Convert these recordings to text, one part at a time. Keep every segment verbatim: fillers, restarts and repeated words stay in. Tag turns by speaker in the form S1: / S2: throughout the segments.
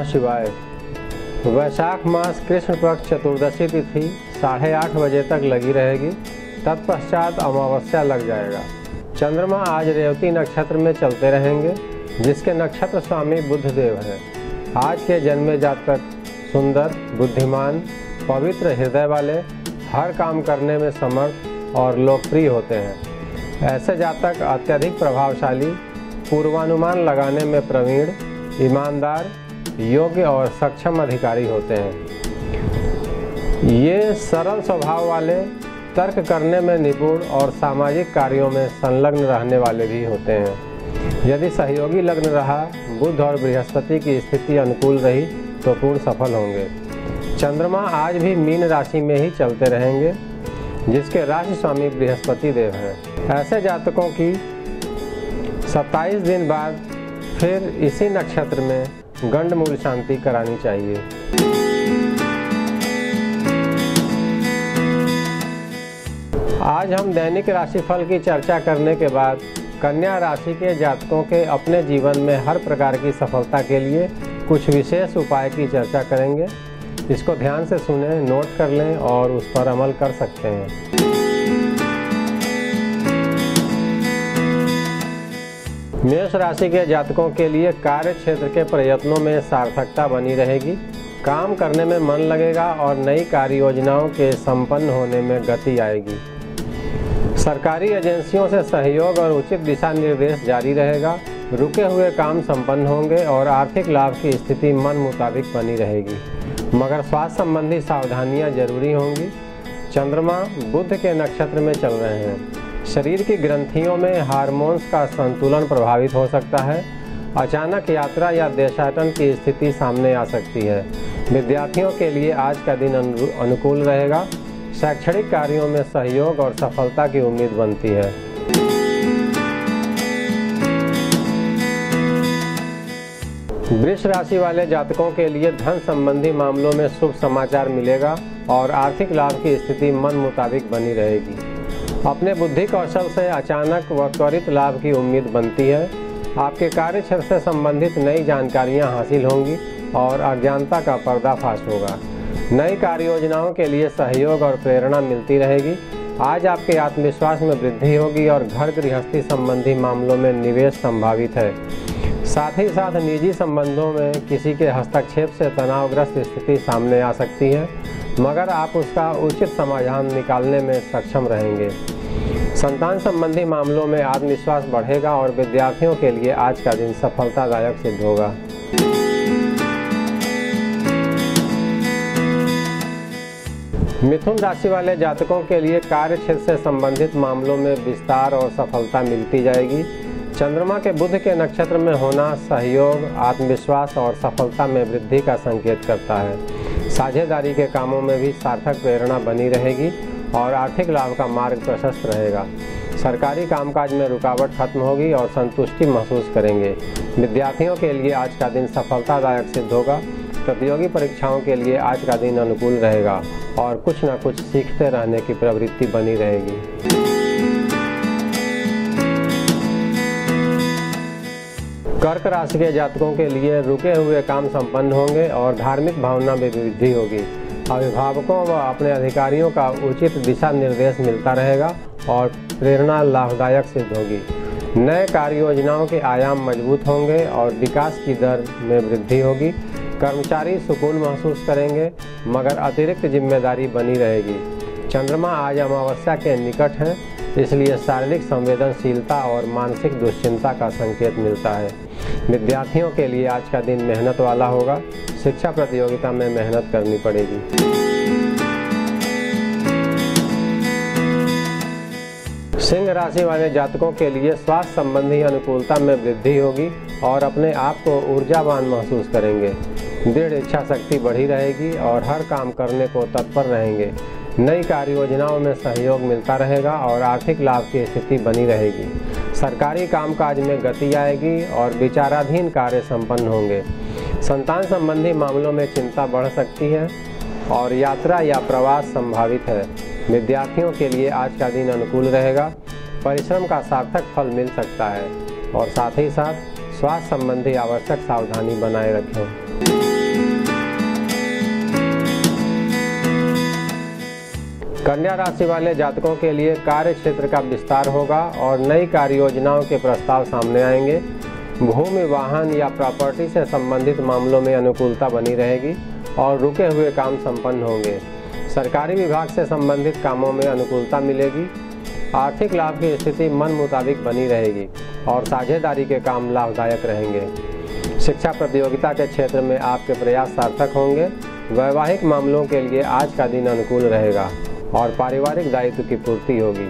S1: शिवाय। वैशाख मास कृष्ण पक्ष चतुर्दशी तिथि साढ़े आठ बजे तक लगी रहेगी। तत्पश्चात अमावस्या लग जाएगा। चंद्रमा आज रेवती नक्षत्र में चलते रहेंगे, जिसके नक्षत्र स्वामी बुध देव हैं। आज के जन्मे जातक सुंदर, बुद्धिमान, पवित्र हृदय वाले, हर काम करने में समर्थ और लोकप्रिय होते हैं। ऐसे जातक अत्यधिक प्रभावशाली, पूर्वानुमान लगाने में प्रवीण, ईमानदार, योग्य और सक्षम अधिकारी होते हैं। ये सरल स्वभाव वाले, तर्क करने में निपुण और सामाजिक कार्यों में संलग्न रहने वाले भी होते हैं। यदि सहयोगी लग्न रहा, बुध और बृहस्पति की स्थिति अनुकूल रही तो पूर्ण सफल होंगे। चंद्रमा आज भी मीन राशि में ही चलते रहेंगे, जिसके राशि स्वामी बृहस्पति देव हैं। ऐसे जातकों की सत्ताईस दिन बाद फिर इसी नक्षत्र में गंडमूल शांति करानी चाहिए। आज हम दैनिक राशिफल की चर्चा करने के बाद कन्या राशि के जातकों के अपने जीवन में हर प्रकार की सफलता के लिए कुछ विशेष उपाय की चर्चा करेंगे। इसको ध्यान से सुनें, नोट कर लें और उस पर अमल कर सकते हैं। मेष राशि के जातकों के लिए कार्य क्षेत्र के प्रयत्नों में सार्थकता बनी रहेगी। काम करने में मन लगेगा और नई कार्य योजनाओं के संपन्न होने में गति आएगी। सरकारी एजेंसियों से सहयोग और उचित दिशा निर्देश जारी रहेगा। रुके हुए काम संपन्न होंगे और आर्थिक लाभ की स्थिति मन मुताबिक बनी रहेगी, मगर स्वास्थ्य संबंधी सावधानियां जरूरी होंगी। चंद्रमा बुध के नक्षत्र में चल रहे हैं। शरीर की ग्रंथियों में हार्मोन्स का संतुलन प्रभावित हो सकता है। अचानक यात्रा या देशाटन की स्थिति सामने आ सकती है। विद्यार्थियों के लिए आज का दिन अनुकूल रहेगा। शैक्षणिक कार्यों में सहयोग और सफलता की उम्मीद बनती है। वृष राशि वाले जातकों के लिए धन संबंधी मामलों में शुभ समाचार मिलेगा और आर्थिक लाभ की स्थिति मन मुताबिक बनी रहेगी। अपने बुद्धि कौशल से अचानक व त्वरित लाभ की उम्मीद बनती है। आपके कार्य क्षेत्र से संबंधित नई जानकारियां हासिल होंगी और अज्ञानता का पर्दाफाश होगा। नई कार्य योजनाओं के लिए सहयोग और प्रेरणा मिलती रहेगी। आज आपके आत्मविश्वास में वृद्धि होगी और घर गृहस्थी संबंधी मामलों में निवेश संभावित है। साथ ही साथ निजी संबंधों में किसी के हस्तक्षेप से तनावग्रस्त स्थिति सामने आ सकती है, मगर आप उसका उचित समाधान निकालने में सक्षम रहेंगे। संतान संबंधी मामलों में आत्मविश्वास बढ़ेगा और विद्यार्थियों के लिए आज का दिन सफलतादायक सिद्ध होगा। मिथुन राशि वाले जातकों के लिए कार्य क्षेत्र से संबंधित मामलों में विस्तार और सफलता मिलती जाएगी। चंद्रमा के बुध के नक्षत्र में होना सहयोग, आत्मविश्वास और सफलता में वृद्धि का संकेत करता है। साझेदारी के कामों में भी सार्थक प्रेरणा बनी रहेगी और आर्थिक लाभ का मार्ग प्रशस्त रहेगा। सरकारी कामकाज में रुकावट खत्म होगी और संतुष्टि महसूस करेंगे। विद्यार्थियों के लिए आज का दिन सफलतादायक सिद्ध होगा। प्रतियोगी परीक्षाओं के लिए आज का दिन अनुकूल रहेगा और कुछ न कुछ सीखते रहने की प्रवृत्ति बनी रहेगी। कर्क राशि के जातकों के लिए रुके हुए काम संपन्न होंगे और धार्मिक भावना में वृद्धि होगी। अभिभावकों व अपने अधिकारियों का उचित दिशा निर्देश मिलता रहेगा और प्रेरणा लाभदायक सिद्ध होगी। नए कार्य योजनाओं के आयाम मजबूत होंगे और विकास की दर में वृद्धि होगी। कर्मचारी सुकून महसूस करेंगे, मगर अतिरिक्त जिम्मेदारी बनी रहेगी। चंद्रमा आज अमावस्या के निकट हैं, इसलिए शारीरिक संवेदनशीलता और मानसिक दुश्चिंता का संकेत मिलता है। विद्यार्थियों के लिए आज का दिन मेहनत वाला होगा। शिक्षा प्रतियोगिता में मेहनत करनी पड़ेगी। सिंह राशि वाले जातकों के लिए स्वास्थ्य संबंधी अनुकूलता में वृद्धि होगी और अपने आप को ऊर्जावान महसूस करेंगे। दृढ़ इच्छा शक्ति बढ़ी रहेगी और हर काम करने को तत्पर रहेंगे। नई कार्य योजनाओं में सहयोग मिलता रहेगा और आर्थिक लाभ की स्थिति बनी रहेगी। सरकारी कामकाज में गति आएगी और विचाराधीन कार्य संपन्न होंगे। संतान संबंधी मामलों में चिंता बढ़ सकती है और यात्रा या प्रवास संभावित है। विद्यार्थियों के लिए आज का दिन अनुकूल रहेगा। परिश्रम का सार्थक फल मिल सकता है और साथ ही साथ स्वास्थ्य संबंधी आवश्यक सावधानी बनाए रखें। कन्या राशि वाले जातकों के लिए कार्य क्षेत्र का विस्तार होगा और नई कार्य योजनाओं के प्रस्ताव सामने आएंगे। भूमि, वाहन या प्रॉपर्टी से संबंधित मामलों में अनुकूलता बनी रहेगी और रुके हुए काम संपन्न होंगे। सरकारी विभाग से संबंधित कामों में अनुकूलता मिलेगी। आर्थिक लाभ की स्थिति मन मुताबिक बनी रहेगी और साझेदारी के काम लाभदायक रहेंगे। शिक्षा प्रतियोगिता के क्षेत्र में आपके प्रयास सार्थक होंगे। वैवाहिक मामलों के लिए आज का दिन अनुकूल रहेगा और पारिवारिक दायित्व की पूर्ति होगी।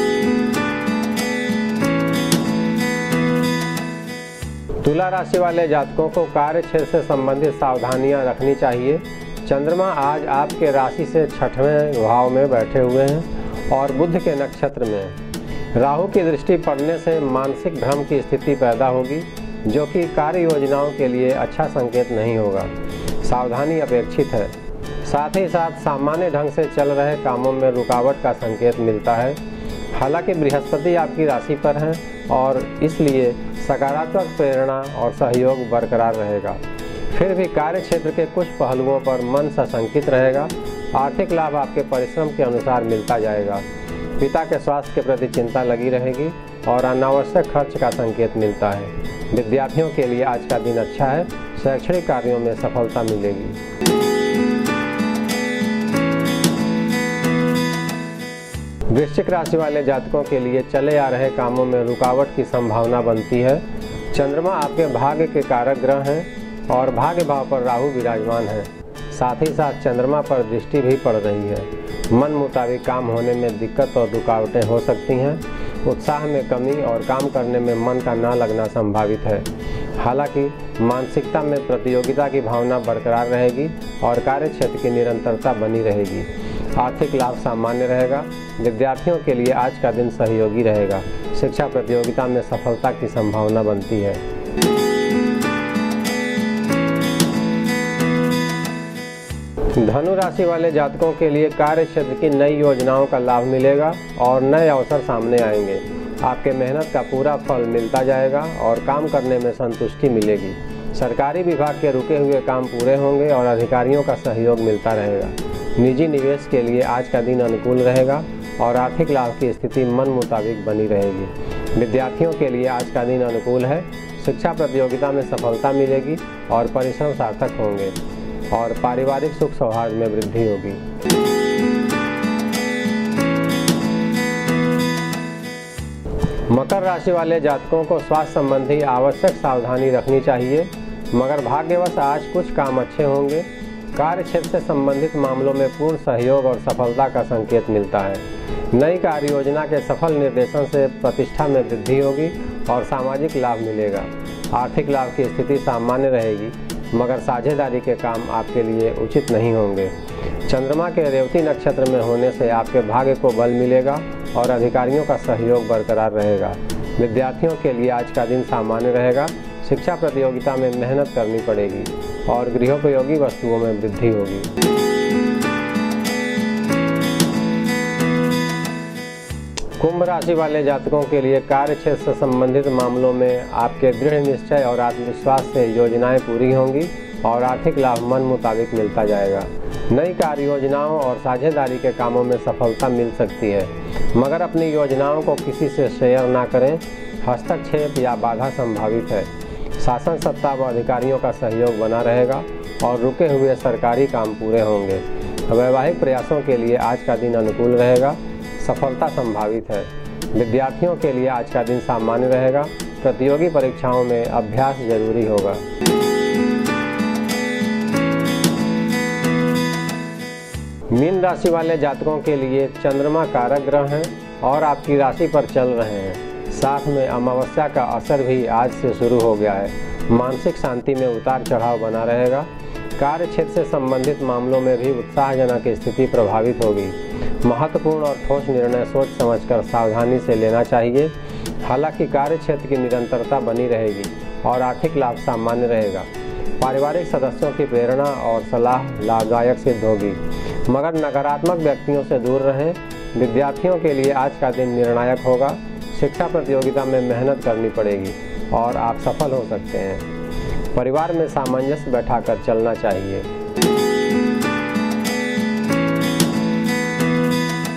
S1: तुला राशि वाले जातकों को कार्य क्षेत्र से संबंधित सावधानियां रखनी चाहिए। चंद्रमा आज आपके राशि से छठवें भाव में बैठे हुए हैं और बुध के नक्षत्र में। राहु की दृष्टि पड़ने से मानसिक भ्रम की स्थिति पैदा होगी, जो कि कार्य योजनाओं के लिए अच्छा संकेत नहीं होगा। सावधानी अपेक्षित है। साथ ही साथ सामान्य ढंग से चल रहे कामों में रुकावट का संकेत मिलता है। हालांकि बृहस्पति आपकी राशि पर हैं और इसलिए सकारात्मक प्रेरणा और सहयोग बरकरार रहेगा। फिर भी कार्य क्षेत्र के कुछ पहलुओं पर मन सशंकित रहेगा। आर्थिक लाभ आपके परिश्रम के अनुसार मिलता जाएगा। पिता के स्वास्थ्य के प्रति चिंता लगी रहेगी और अनावश्यक खर्च का संकेत मिलता है। विद्यार्थियों के लिए आज का दिन अच्छा है। शैक्षणिक कार्यों में सफलता मिलेगी। वृश्चिक राशि वाले जातकों के लिए चले आ रहे कामों में रुकावट की संभावना बनती है। चंद्रमा आपके भाग्य के कारक ग्रह हैं और भाग्य भाव पर राहु विराजमान है। साथ ही साथ चंद्रमा पर दृष्टि भी पड़ रही है। मन मुताबिक काम होने में दिक्कत और रुकावटें हो सकती हैं। उत्साह में कमी और काम करने में मन का ना लगना संभावित है। हालांकि मानसिकता में प्रतियोगिता की भावना बरकरार रहेगी और कार्य क्षेत्र की निरंतरता बनी रहेगी। आर्थिक लाभ सामान्य रहेगा। विद्यार्थियों के लिए आज का दिन सहयोगी रहेगा। शिक्षा प्रतियोगिता में सफलता की संभावना बनती है। धनु राशि वाले जातकों के लिए कार्य क्षेत्र की नई योजनाओं का लाभ मिलेगा और नए अवसर सामने आएंगे। आपके मेहनत का पूरा फल मिलता जाएगा और काम करने में संतुष्टि मिलेगी। सरकारी विभाग के रुके हुए काम पूरे होंगे और अधिकारियों का सहयोग मिलता रहेगा। निजी निवेश के लिए आज का दिन अनुकूल रहेगा और आर्थिक लाभ की स्थिति मन मुताबिक बनी रहेगी। विद्यार्थियों के लिए आज का दिन अनुकूल है। शिक्षा प्रतियोगिता में सफलता मिलेगी और परिश्रम सार्थक होंगे और पारिवारिक सुख सौहार्द में वृद्धि होगी। मकर राशि वाले जातकों को स्वास्थ्य संबंधी आवश्यक सावधानी रखनी चाहिए, मगर भाग्यवश आज कुछ काम अच्छे होंगे। कार्य क्षेत्र से संबंधित मामलों में पूर्ण सहयोग और सफलता का संकेत मिलता है। नई कार्य योजना के सफल निर्देशन से प्रतिष्ठा में वृद्धि होगी और सामाजिक लाभ मिलेगा। आर्थिक लाभ की स्थिति सामान्य रहेगी, मगर साझेदारी के काम आपके लिए उचित नहीं होंगे। चंद्रमा के रेवती नक्षत्र में होने से आपके भाग्य को बल मिलेगा और अधिकारियों का सहयोग बरकरार रहेगा। विद्यार्थियों के लिए आज का दिन सामान्य रहेगा। शिक्षा प्रतियोगिता में मेहनत करनी पड़ेगी और गृहोपयोगी वस्तुओं में वृद्धि होगी। कुंभ राशि वाले जातकों के लिए कार्य क्षेत्र से संबंधित मामलों में आपके दृढ़ निश्चय और आत्मविश्वास से योजनाएं पूरी होंगी और आर्थिक लाभ मन मुताबिक मिलता जाएगा। नई कार्य योजनाओं और साझेदारी के कामों में सफलता मिल सकती है, मगर अपनी योजनाओं को किसी से शेयर ना करें। हस्तक्षेप या बाधा संभावित है। शासन सत्ता व अधिकारियों का सहयोग बना रहेगा और रुके हुए सरकारी काम पूरे होंगे। वैवाहिक प्रयासों के लिए आज का दिन अनुकूल रहेगा। सफलता संभावित है। विद्यार्थियों के लिए आज का दिन सामान्य रहेगा। प्रतियोगी परीक्षाओं में अभ्यास जरूरी होगा। मीन राशि वाले जातकों के लिए चंद्रमा कारक ग्रह हैं और आपकी राशि पर चल रहे हैं। साथ में अमावस्या का असर भी आज से शुरू हो गया है। मानसिक शांति में उतार चढ़ाव बना रहेगा। कार्य क्षेत्र से संबंधित मामलों में भी उत्साहजनक स्थिति प्रभावित होगी। महत्वपूर्ण और ठोस निर्णय सोच समझकर सावधानी से लेना चाहिए। हालांकि कार्य क्षेत्र की निरंतरता बनी रहेगी और आर्थिक लाभ सामान्य रहेगा। पारिवारिक सदस्यों की प्रेरणा और सलाह लाभदायक सिद्ध होगी, मगर नकारात्मक व्यक्तियों से दूर रहें। विद्यार्थियों के लिए आज का दिन निर्णायक होगा। शिक्षा प्रतियोगिता में मेहनत करनी पड़ेगी और आप सफल हो सकते हैं। परिवार में सामंजस्य बैठाकर चलना चाहिए।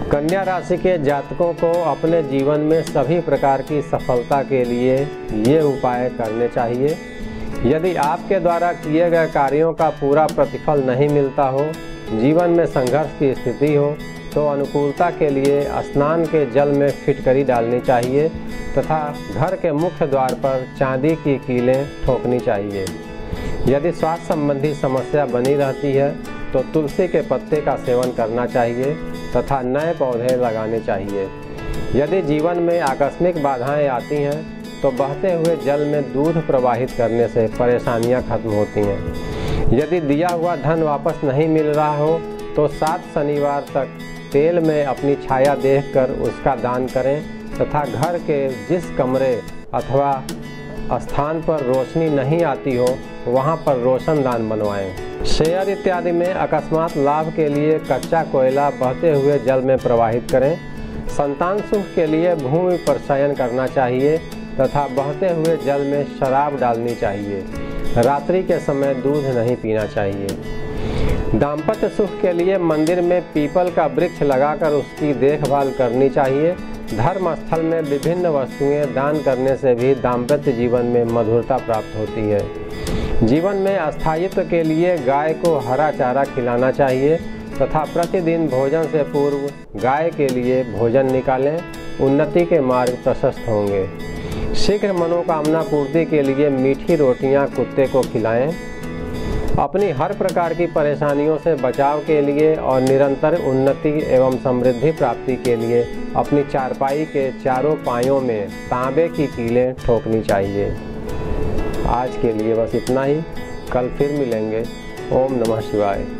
S1: कन्या राशि के जातकों को अपने जीवन में सभी प्रकार की सफलता के लिए ये उपाय करने चाहिए। यदि आपके द्वारा किए गए कार्यों का पूरा प्रतिफल नहीं मिलता हो, जीवन में संघर्ष की स्थिति हो, तो अनुकूलता के लिए स्नान के जल में फिटकरी डालनी चाहिए तथा घर के मुख्य द्वार पर चांदी की कीलें ठोकनी चाहिए। यदि स्वास्थ्य संबंधी समस्या बनी रहती है तो तुलसी के पत्ते का सेवन करना चाहिए तथा नए पौधे लगाने चाहिए। यदि जीवन में आकस्मिक बाधाएं आती हैं तो बहते हुए जल में दूध प्रवाहित करने से परेशानियां खत्म होती हैं। यदि दिया हुआ धन वापस नहीं मिल रहा हो तो सात शनिवार तक तेल में अपनी छाया देखकर उसका दान करें तथा घर के जिस कमरे अथवा स्थान पर रोशनी नहीं आती हो वहां पर रोशनदान बनवाएं। शेयर इत्यादि में अकस्मात लाभ के लिए कच्चा कोयला बहते हुए जल में प्रवाहित करें। संतान सुख के लिए भूमि पर शयन करना चाहिए तथा बहते हुए जल में शराब डालनी चाहिए। रात्रि के समय दूध नहीं पीना चाहिए। दाम्पत्य सुख के लिए मंदिर में पीपल का वृक्ष लगाकर उसकी देखभाल करनी चाहिए। धर्म स्थल में विभिन्न वस्तुएं दान करने से भी दाम्पत्य जीवन में मधुरता प्राप्त होती है। जीवन में स्थायित्व के लिए गाय को हरा चारा खिलाना चाहिए तथा प्रतिदिन भोजन से पूर्व गाय के लिए भोजन निकालें। उन्नति के मार्ग प्रशस्त होंगे। शीघ्र मनोकामना पूर्ति के लिए मीठी रोटियां कुत्ते को खिलाएं। अपनी हर प्रकार की परेशानियों से बचाव के लिए और निरंतर उन्नति एवं समृद्धि प्राप्ति के लिए अपनी चारपाई के चारों पायों में तांबे की कीलें ठोकनी चाहिए। आज के लिए बस इतना ही। कल फिर मिलेंगे। ओम नमः शिवाय।